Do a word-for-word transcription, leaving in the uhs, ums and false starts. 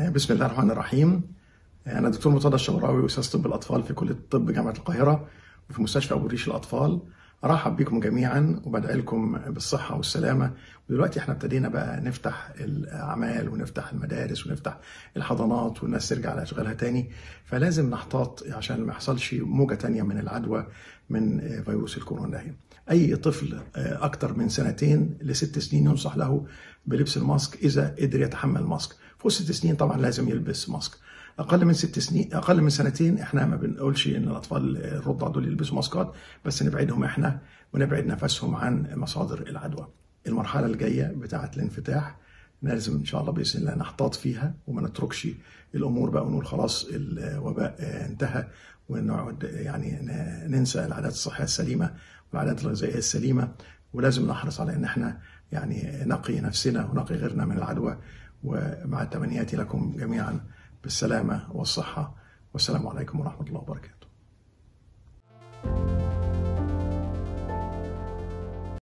بسم الله الرحمن الرحيم. أنا دكتور مرتضى الشبراوي، أستاذ طب الأطفال في كلية الطب جامعة القاهرة وفي مستشفى أبو الريش للأطفال. أرحب بكم جميعا وبدعي لكم بالصحة والسلامة. ودلوقتي احنا ابتدينا بقى نفتح الأعمال ونفتح المدارس ونفتح الحضانات والناس ترجع لأشغالها تاني، فلازم نحتاط عشان ما يحصلش موجة تانية من العدوى من فيروس الكورونا ده. أي طفل أكتر من سنتين لست سنين ينصح له بلبس الماسك إذا قدر يتحمل ماسك. فوق ست سنين طبعا لازم يلبس ماسك. اقل من ست سنين اقل من سنتين احنا ما بنقولش ان الاطفال الرضع دول يلبسوا ماسكات، بس نبعدهم احنا ونبعد نفسهم عن مصادر العدوى. المرحله الجايه بتاعه الانفتاح لازم ان شاء الله باذن الله نحتاط فيها وما نتركش الامور بقى ونقول خلاص الوباء انتهى ونقعد يعني ننسى العادات الصحيه السليمه والعادات الغذائيه السليمه. ولازم نحرص على ان احنا يعني نقي نفسنا ونقي غيرنا من العدوى. ومع تمنياتي لكم جميعا بالسلامة والصحة، والسلام عليكم ورحمة الله وبركاته.